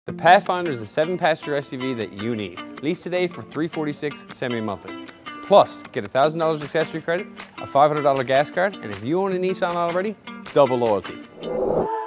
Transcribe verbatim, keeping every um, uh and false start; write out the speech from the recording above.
The Pathfinder is a seven passenger S U V that you need. Lease today for three hundred forty-six dollars semi-monthly. Plus, get one thousand dollars accessory credit, a five hundred dollar gas card, and if you own a Nissan already, double loyalty.